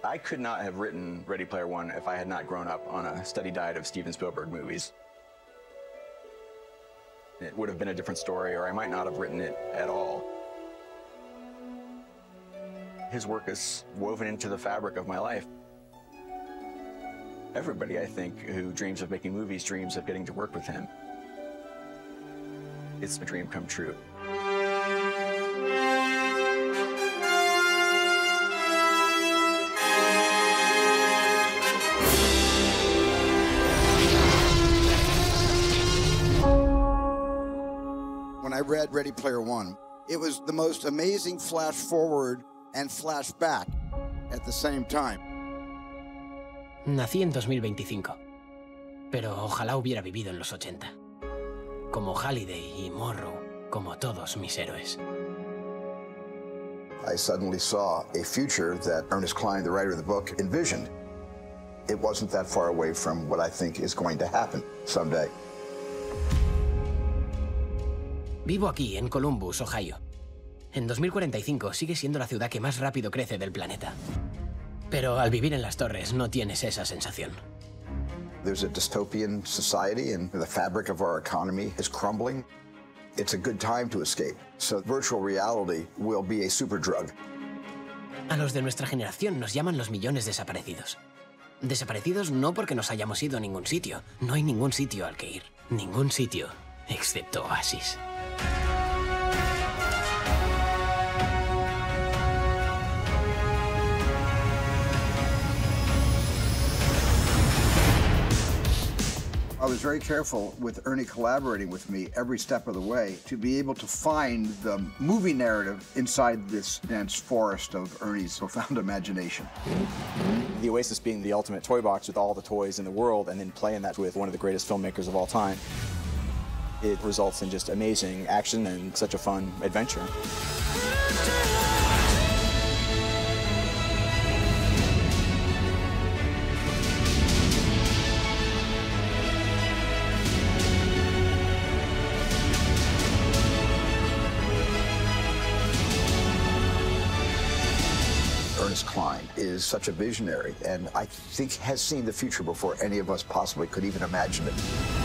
I could not have written Ready Player One if I had not grown up on a steady diet of Steven Spielberg movies. It would have been a different story, or I might not have written it at all. His work is woven into the fabric of my life. Everybody, I think, who dreams of making movies dreams of getting to work with him. It's a dream come true. When I read Ready Player One, it was the most amazing flash forward and flash back at the same time. Nací en 2025, pero ojalá hubiera vivido en los 80. Como Halliday y Morrow, como todos mis héroes. I suddenly saw a future that Ernest Cline, the writer of the book, envisioned. It wasn't that far away from what I think is going to happen someday. Vivo aquí, en Columbus, Ohio. En 2045 sigue siendo la ciudad que más rápido crece del planeta. Pero al vivir en las torres no tienes esa sensación. There's a dystopian society and the fabric of our economy is crumbling. It's a good time to escape. So virtual reality will be a super drug. A los de nuestra generación nos llaman los millones desaparecidos. Desaparecidos no porque nos hayamos ido a ningún sitio. No hay ningún sitio al que ir. Ningún sitio, excepto Oasis. I was very careful with Ernie collaborating with me every step of the way to be able to find the movie narrative inside this dense forest of Ernie's profound imagination. The Oasis being the ultimate toy box with all the toys in the world, and then playing that with one of the greatest filmmakers of all time, it results in just amazing action and such a fun adventure. Ernest Cline is such a visionary, and I think has seen the future before any of us possibly could even imagine it.